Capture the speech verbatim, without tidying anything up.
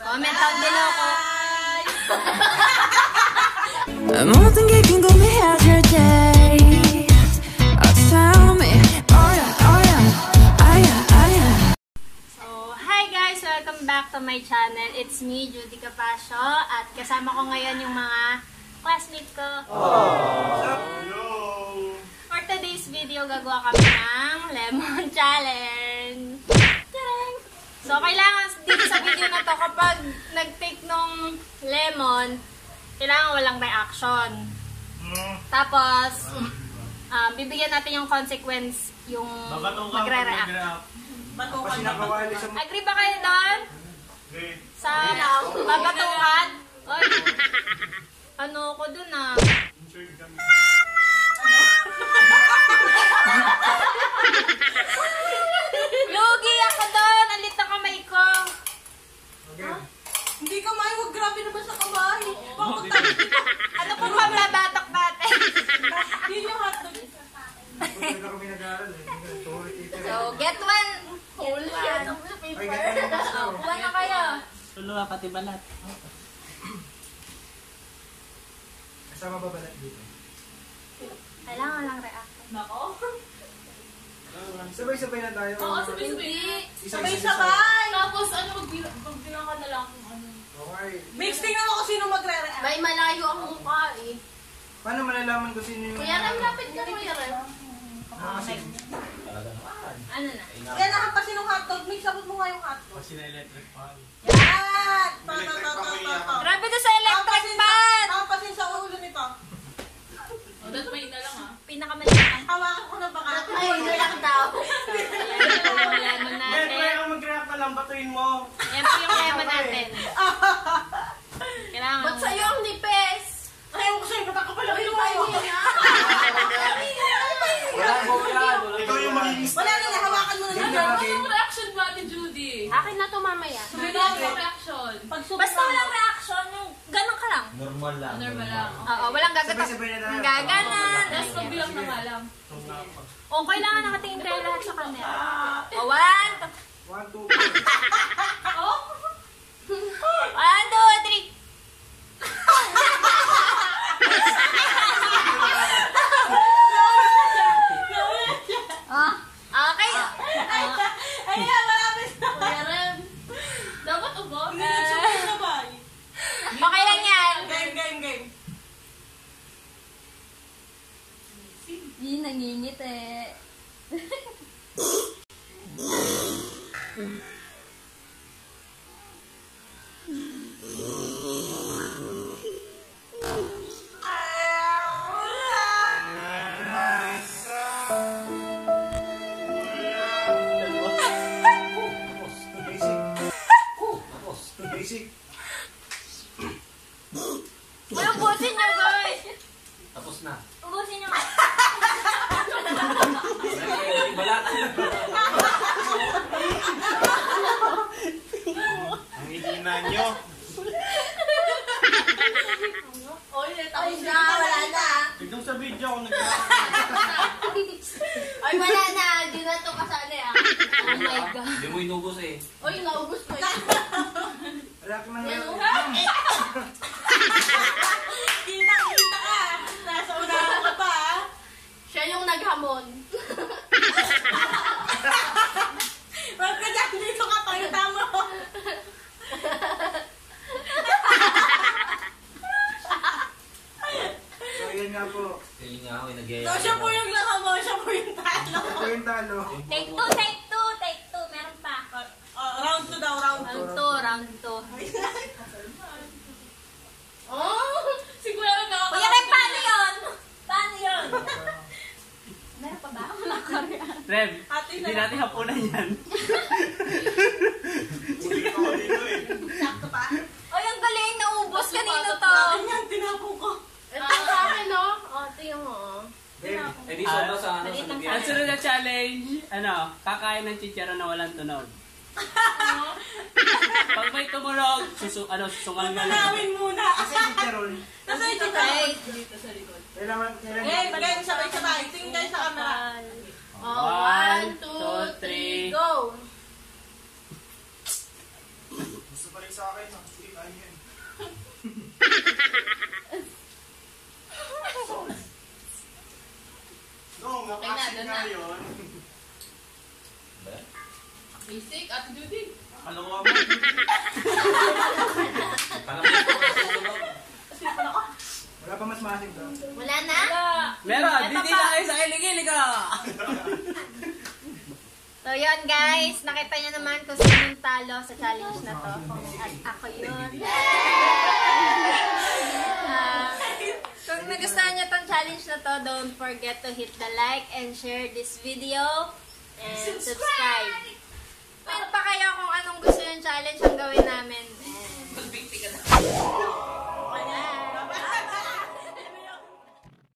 Comment down below ko. 모든 게 궁금해하실 때 Tell me, oh yeah, oh yeah, ah yeah, ah yeah. So, hi guys! Welcome back to my channel. It's me, Judy Capasio. At kasama ko ngayon yung mga classmates ko. Hello! For today's video, gagawa kami ng lemon challenge. Tadang! So, kailangan dito sa video na to, kapag nag-take nung lemon, kailangan walang reaction. Tapos, um, bibigyan natin yung consequence yung magre-react. Agree ba kayo doon? Sa babatukan? Oy, ano ko doon ah? Lugi ako doon! Alit na kamay ko! Hindi kamay, huwag grabe naman sa kamay. Ano kung mablabatak natin? Yun yung hotdog. So, get one! Get one! Oh, kuha na kayo! Tuluha pati balat. Kasama ba balat dito? Kailangan lang reaction. Nako. Sabay-sabay na tayo. Oo, sabay-sabay. Isa-isa. Sabay-sabay. Tapos ano, magbilang ka na lang kung ano. Okay. Mix, tingnan mo kung sino magre-react. May malayo ang mukha eh. Paano malalaman ko sino yung... Kuya Rem, lapit ka Kuya Rem. Okay. Ano na? Yan, nakapasin ng hotdog. Mix, sabot mo nga yung hotdog. Kasi na electric fan. Yan! Ta, ta, ta, ta, ta, ta. Grabe to sa electric fan! Nakapasin sa ulo nito. O, dapat may ina lang ah. Pinakamaliit ang Hawakan ko na baka. ay, ina lang daw. Ayan po yung lemon Yan, natin. kaya kung mag-react ka lang, batuin mo. Ayan po yung lemon natin. Kailangan. Ba't sa'yo ang nipes? Ayaw ko sa'yo, ba't ako pala kayo tayo? Wala mo yan. Ikaw yung magiging... Wala na, hawakan mo na Yan lang. na, Ano game. yung reaction ba ni Judy? Akin na to mamaya. Sabi na yung reaction. Basta walang reaction, yung ganun ka lang. Normal lang. Normal lang. Oo, walang gagatak. Sabay-sabay na tayo. Gaganan. Tapos magbilang na nga lang. O, kailangan nakatingin tayo lahat sa camera. O, one, two, One, two, three. one, two, three. Ah, okay. Ayan, malapit na. Kuya Rem. Dapat ubo? Hindi na sabay. Okay lang yan. Game, game, game. Hindi nangingit eh. Basic. Uy, ubusin nyo guys. Tapos na. Ubusin nyo. Balat. Ang hihina nyo. Oy, Ay na, wala na. Tignan sa video kung nag-react. Ay, wala na. Di na ito kasali ah. Oh my God. Hindi mo inubos eh. Oy, naubos ko yun. React man yan. Kita, kita ka. Nasa unahan ka pa, ah. Siya yung naghamon. Wag ka dyan, dito ka, pagkita mo. So, yan nga po. Kaya nga ako, nag-iaya. So, siya po yung nakamo, siya po yung talo. Ito yung talo. Take two, take two, take two. Meron pa. Uh, round two daw, round two. Round two, round two. Oh! Si Kuya Rem nakaka- Kuya Rem, paano yun? Paano yun? Meron pa ba? Wala ka rin. Rem, Ate na hindi lang. natin hapunan yan. Sakto pa. Oy, ang galing. Naubos. Kanino to? Akin yan, tinapong ko. Ito sa akin, no? O, ito yung, oh. Game. Eh di sobra sa ano, Maliit sa lang lagyan. sa Ang sunod na challenge, ano, kakain ng chicharon na walang tunog. Pag may tumunog, susu ano, susungal nga lang. Manawin muna. Kasi si Cheron. Nasa yung Ay, Dito sa likod. Kailangan, kailangan. Game, game, sabay-sabay. Tingin kayo sa camera. oh, one, two, three, go! Balik sa akin. no? Sige, kain yan. No, Okay na, makasin doon nga na. yun. Basic, Ate Judy. Ano nga mo? Wala pa mas masin daw. Wala na? Meron, Ito dito pa. na kayo sa kilig-kilig ka! So yun guys, nakita niyo naman kung sino yung talo sa challenge na to. At ako yun. Ah, kung nagustuhan niyo tong challenge na to, don't forget to hit the like and share this video. And subscribe. Comment pa kayo kung anong gusto yung challenge ang gawin namin. Magbigti ka na.